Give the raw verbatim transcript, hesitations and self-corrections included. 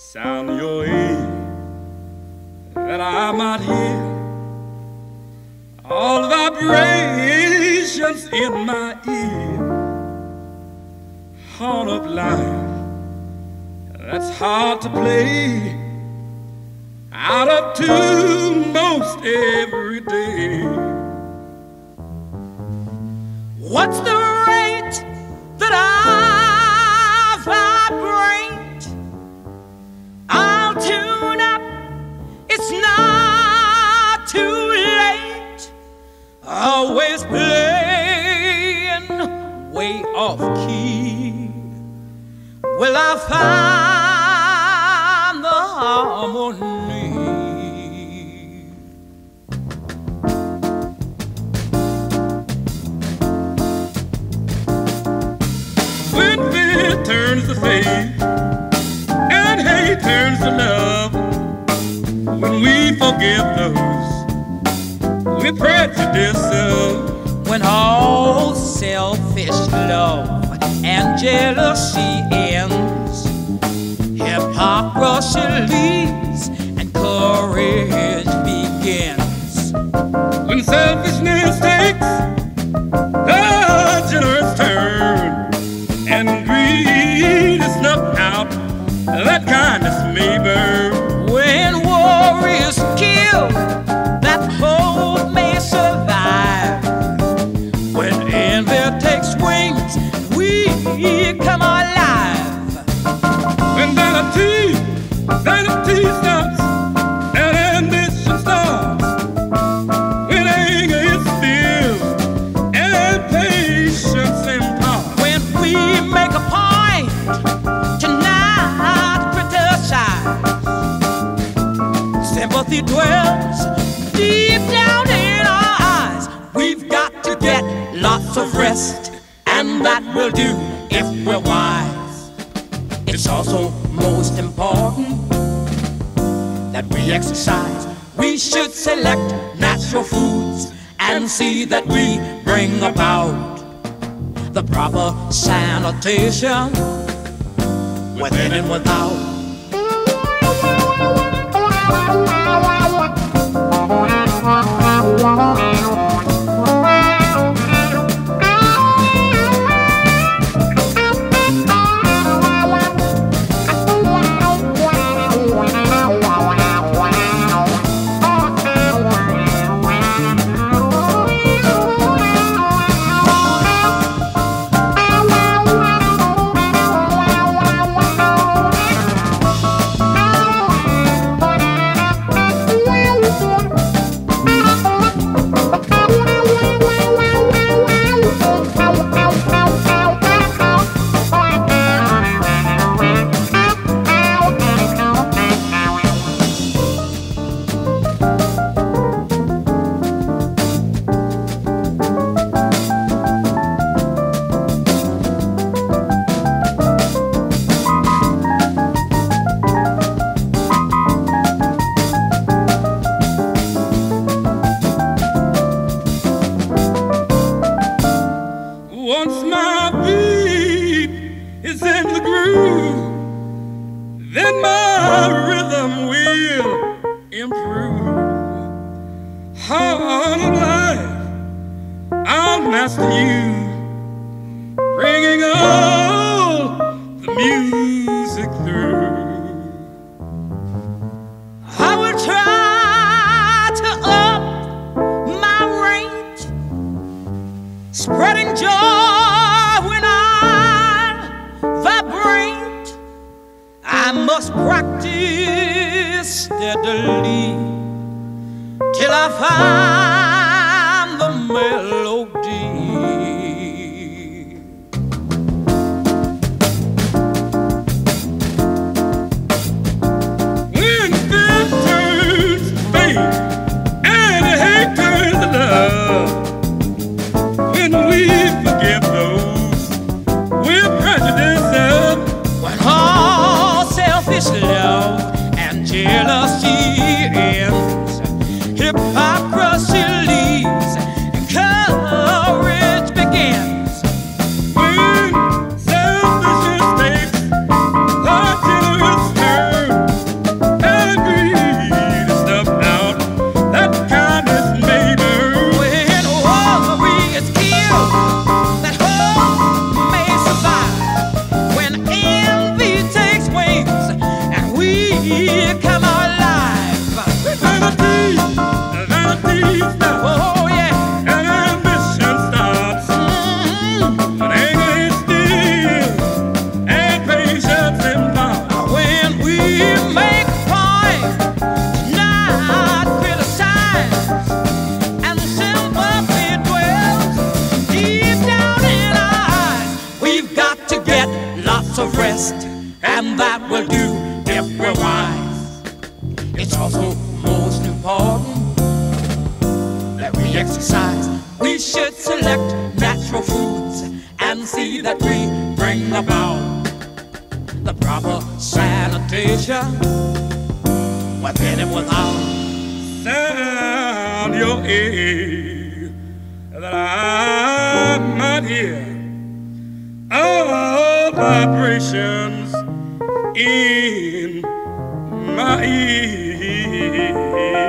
Sound your ear, that I might hear all the vibrations in my ear. Horn of life, that's hard to play, out of tune most every day. What's the rate that I vibrate? I'll tune up, it's not too late. Always playing way off key, will I find the harmony? When fear turns to faith and hate turns to love, when we forgive those we prejudice of, when all selfish love and jealousy ends, hypocrisy leaves and courage begins. When selfishness takes a generous turn and greed is snuffed out, that kindness may burn. When war is killed, that hope may survive. When envy takes wings, we come alive. When vanity, vanity stops and ambition starts, when anger is still and patience imparts, when we make a point to not criticize, sympathy dwells deep down in our eyes. We've got to get lots of rest, and that will do if we're wise. It's also most important that we exercise. We should select natural foods and see that we bring about the proper sanitation within and without. Jealousy ends, hypocrisy leaves, and and that will do if we're wise. It's also most important that we exercise. We should select natural foods and see that we bring about the proper sanitation within and without. Sound your ear that I might hear all vibrations in my ear.